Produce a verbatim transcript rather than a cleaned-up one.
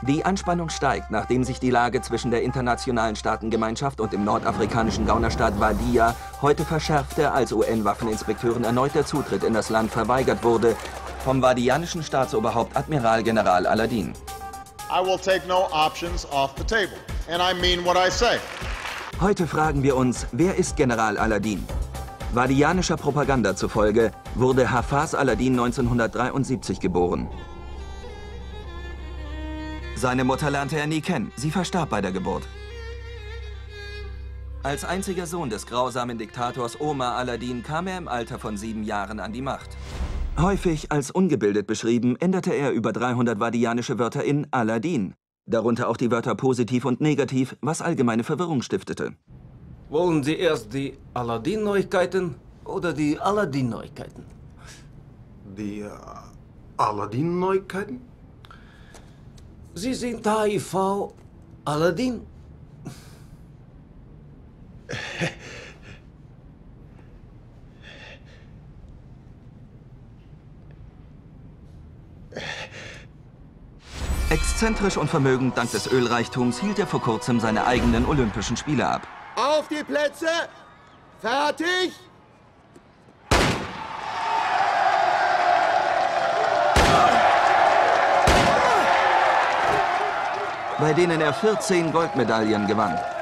Die Anspannung steigt, nachdem sich die Lage zwischen der internationalen Staatengemeinschaft und dem nordafrikanischen Gaunerstaat Wadiya heute verschärfte, als U N-Waffeninspekteuren erneut der Zutritt in das Land verweigert wurde, vom wadianischen Staatsoberhaupt Admiral General Al-Adin. I will take no options off the table, and I mean what I say. Heute fragen wir uns, wer ist General Al-Adin? Wadianischer Propaganda zufolge wurde Hafez Al-Adin neunzehnhundertdreiundsiebzig geboren. Seine Mutter lernte er nie kennen. Sie verstarb bei der Geburt. Als einziger Sohn des grausamen Diktators Omar Al-Adin kam er im Alter von sieben Jahren an die Macht. Häufig als ungebildet beschrieben, änderte er über dreihundert wadianische Wörter in Al-Adin. Darunter auch die Wörter positiv und negativ, was allgemeine Verwirrung stiftete. Wollen Sie erst die Al-Adin-Neuigkeiten oder die Al-Adin-Neuigkeiten? Die äh, Al-Adin-Neuigkeiten? Sie sind H I V Al-Adin. Exzentrisch und vermögend dank des Ölreichtums hielt er vor kurzem seine eigenen Olympischen Spiele ab. Auf die Plätze! Fertig! Bei denen er vierzehn Goldmedaillen gewann.